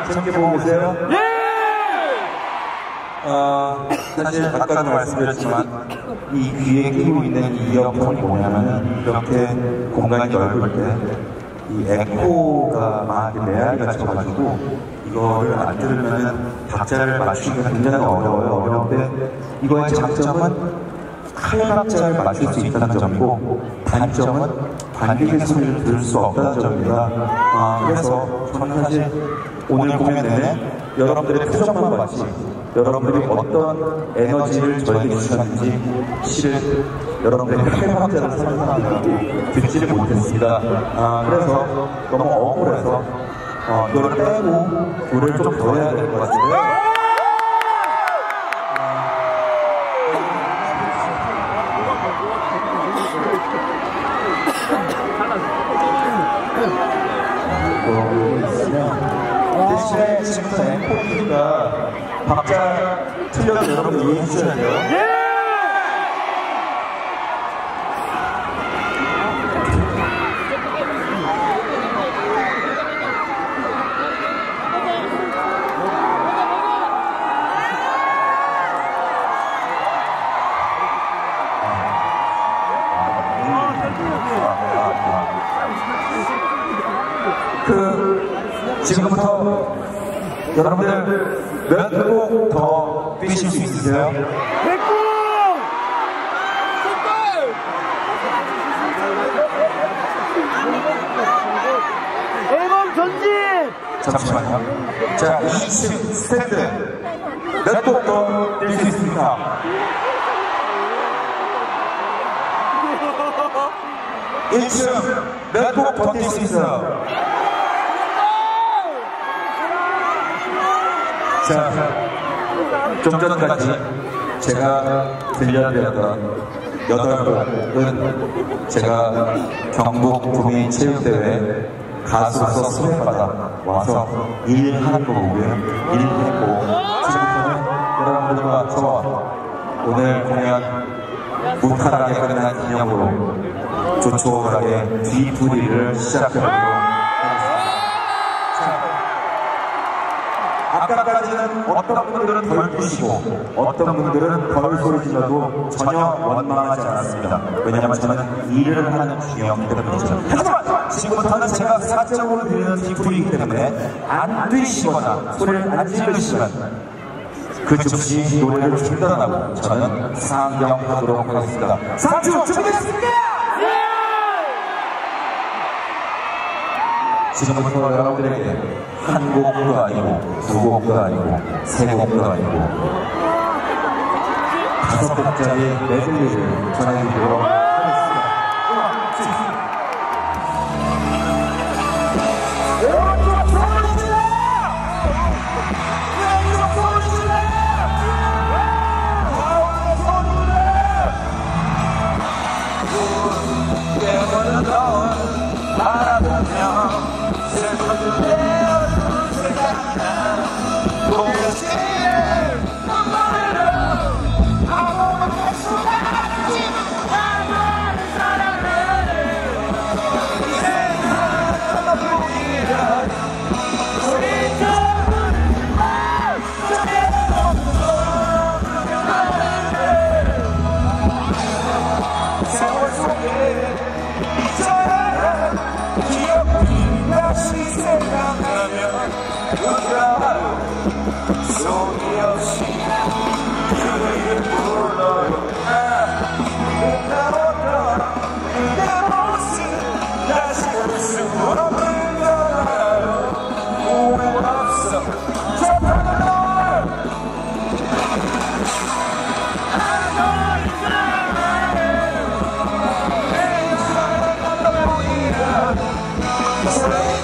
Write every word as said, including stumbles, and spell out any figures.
재밌게 보고 계세요? 예! 어, 사실 아까도 말씀드렸지만 이 귀에 끼고 있는 이 이어폰이 뭐냐면은 이렇게 공간이 넓을 때 이 에코가 막 메아리가 쳐가지고 이거를 안 들으면은 박자를 맞추기가 굉장히 어려워요. 어려운데 이거의 장점은 칼박자를 맞출 수 있다는 점이고 단점은 관객의 소리를 들을 수 없다는 점입니다. 아, 그래서 저는 사실 오늘 공연 내내 여러분들의 표정만 봤지 여러분들이 어떤 에너지를 저에게 주셨는지 실은 여러분들의 칼박자를 상상하느라고 듣지를 못했습니다. 아, 그래서 너무 억울해서 어, 이걸 빼고 노래를 좀 더 해야 될 것 같은데요. 대신에 지금부터 앵콜이니까 박자 틀려도 여러분 이해해 주셔야 돼요. 예! 그 지금부터 여러분들 몇 곡 더 뛰실 수 있으세요? 백 곡! 앨범 전진! 잠시만요. 자, 이 층 스탠드 몇 곡 더 뛸 수 있습니까? 일 층 몇 곡 더 뛸 수 있어요? 자, 좀 전까지 제가 들려드렸던 여덟 곡은 제가 경북 구민 체육대회 가수로서 수행받아 와서 일하는 곡이고요. 일했고 지금부터는 여러분들과 저와 오늘 공연 무탈하게 끝난 기념으로 조촐하게 뒤풀이를 시작해보도록 하겠습니다. 아까까지는 어떤 분들은 덜 뛰시고 어떤 분들은 덜 소리 질러도 전혀 원망하지 않았습니다. 왜냐하면 저는 일을 하는 중이었기 때문이죠. 하지만 지금부터는 제가 사적으로 드리는 뒤풀이이기 때문에 안 뛰시거나 소리를 안 지르시면 그 즉시 노래를 중단하고 저는 상경하도록 하겠습니다. 상주 준비됐습니까? 지금부터 여러분들에게 한 곡도 아니고 두 곡도 아니고 세 곡도 아니고 다섯 곡짜리 메들리를 전해드리도록 하겠습니다. Sorry.